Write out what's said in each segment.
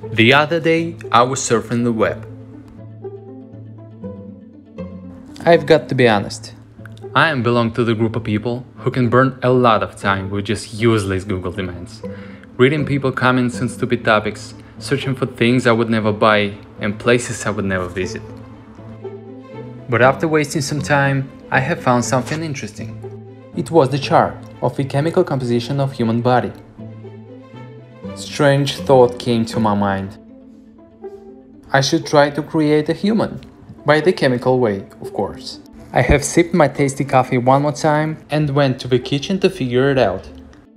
The other day, I was surfing the web. I've got to be honest. I belong to the group of people who can burn a lot of time with just useless Google demands. Reading people comments on stupid topics, searching for things I would never buy and places I would never visit. But after wasting some time, I have found something interesting. It was the chart of the chemical composition of human body. Strange thought came to my mind. I should try to create a human, by the chemical way, of course. I have sipped my tasty coffee one more time and went to the kitchen to figure it out.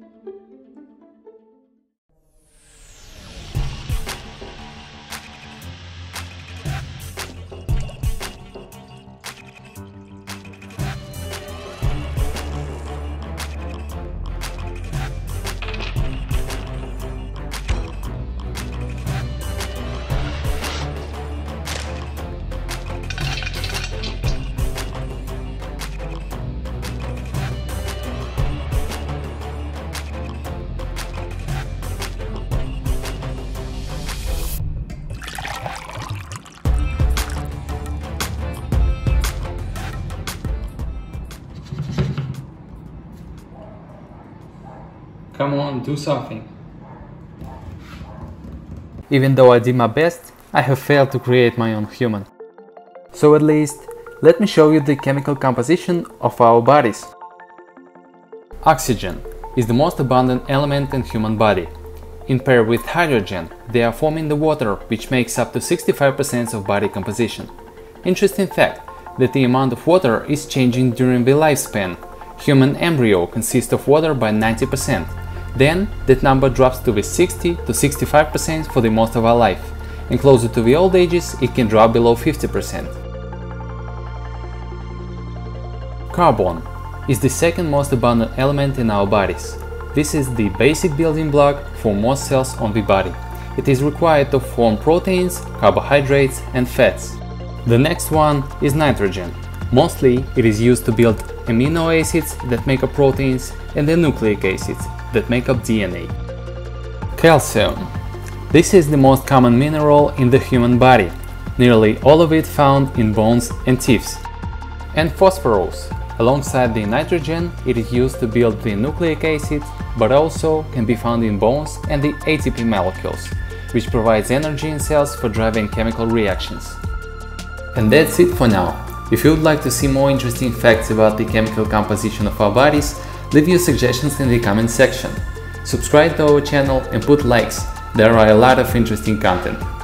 Come on, do something. Even though I did my best, I have failed to create my own human. So at least, let me show you the chemical composition of our bodies. Oxygen is the most abundant element in human body. In pair with hydrogen, they are forming the water, which makes up to 65% of body composition. Interesting fact that the amount of water is changing during the lifespan. Human embryo consists of water by 90%. Then that number drops to the 60 to 65% for the most of our life, and closer to the old ages it can drop below 50%. Carbon is the second most abundant element in our bodies. This is the basic building block for most cells on the body. It is required to form proteins, carbohydrates and fats. The next one is nitrogen. Mostly it is used to build amino acids that make up proteins and the nucleic acids that make up DNA. Calcium. This is the most common mineral in the human body, nearly all of it found in bones and teeth. And phosphorus. Alongside the nitrogen, it is used to build the nucleic acids, but also can be found in bones and the ATP molecules, which provides energy in cells for driving chemical reactions. And that's it for now. If you would like to see more interesting facts about the chemical composition of our bodies, leave your suggestions in the comment section. Subscribe to our channel and put likes, there are a lot of interesting content.